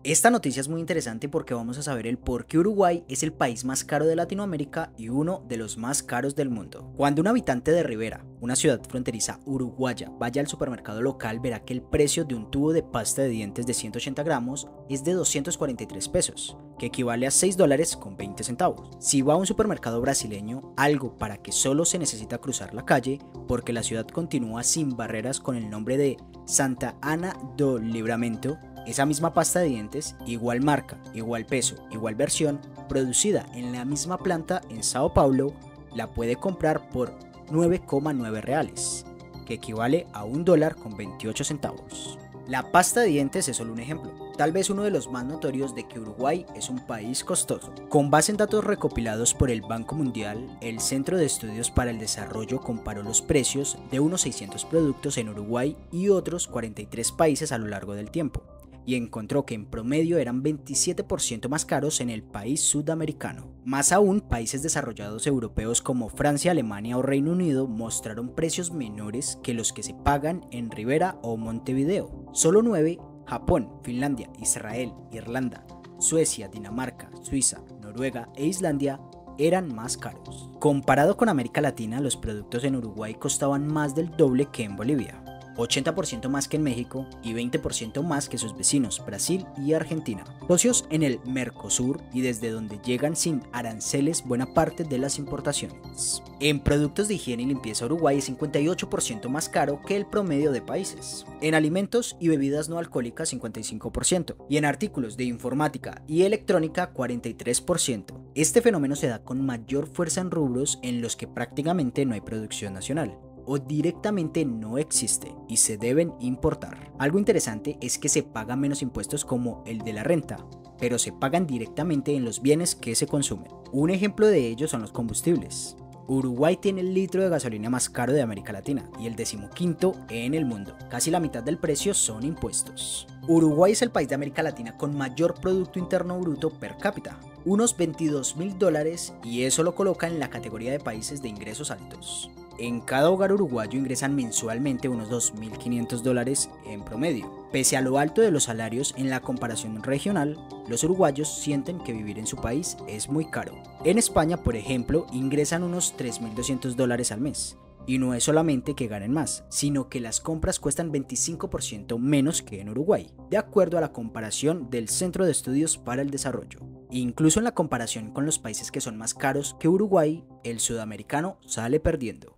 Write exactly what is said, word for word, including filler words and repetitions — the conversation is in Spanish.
Esta noticia es muy interesante porque vamos a saber el por qué Uruguay es el país más caro de Latinoamérica y uno de los más caros del mundo. Cuando un habitante de Rivera, una ciudad fronteriza uruguaya, vaya al supermercado local, verá que el precio de un tubo de pasta de dientes de ciento ochenta gramos es de doscientos cuarenta y tres pesos, que equivale a seis dólares con veinte centavos. Si va a un supermercado brasileño, algo para que solo se necesita cruzar la calle, porque la ciudad continúa sin barreras con el nombre de Santa Ana do Livramento, esa misma pasta de dientes, igual marca, igual peso, igual versión, producida en la misma planta en Sao Paulo, la puede comprar por nueve coma nueve reales, que equivale a un dólar con veintiocho centavos. La pasta de dientes es solo un ejemplo, tal vez uno de los más notorios de que Uruguay es un país costoso. Con base en datos recopilados por el Banco Mundial, el Centro de Estudios para el Desarrollo comparó los precios de unos seiscientos productos en Uruguay y otros cuarenta y tres países a lo largo del tiempo, y encontró que en promedio eran veintisiete por ciento más caros en el país sudamericano. Más aún, países desarrollados europeos como Francia, Alemania o Reino Unido mostraron precios menores que los que se pagan en Rivera o Montevideo. Solo nueve, Japón, Finlandia, Israel, Irlanda, Suecia, Dinamarca, Suiza, Noruega e Islandia eran más caros. Comparado con América Latina, los productos en Uruguay costaban más del doble que en Bolivia, ochenta por ciento más que en México y veinte por ciento más que sus vecinos Brasil y Argentina, socios en el Mercosur y desde donde llegan sin aranceles buena parte de las importaciones. En productos de higiene y limpieza, Uruguay es cincuenta y ocho por ciento más caro que el promedio de países, en alimentos y bebidas no alcohólicas cincuenta y cinco por ciento y en artículos de informática y electrónica cuarenta y tres por ciento. Este fenómeno se da con mayor fuerza en rubros en los que prácticamente no hay producción nacional, o directamente no existe y se deben importar. Algo interesante es que se pagan menos impuestos como el de la renta, pero se pagan directamente en los bienes que se consumen. Un ejemplo de ello son los combustibles. Uruguay tiene el litro de gasolina más caro de América Latina y el decimoquinto en el mundo. Casi la mitad del precio son impuestos. Uruguay es el país de América Latina con mayor Producto Interno Bruto per cápita, unos veintidós mil dólares, y eso lo coloca en la categoría de países de ingresos altos. En cada hogar uruguayo ingresan mensualmente unos dos mil quinientos dólares en promedio. Pese a lo alto de los salarios en la comparación regional, los uruguayos sienten que vivir en su país es muy caro. En España, por ejemplo, ingresan unos tres mil doscientos dólares al mes. Y no es solamente que ganen más, sino que las compras cuestan veinticinco por ciento menos que en Uruguay, de acuerdo a la comparación del Centro de Estudios para el Desarrollo. Incluso en la comparación con los países que son más caros que Uruguay, el sudamericano sale perdiendo.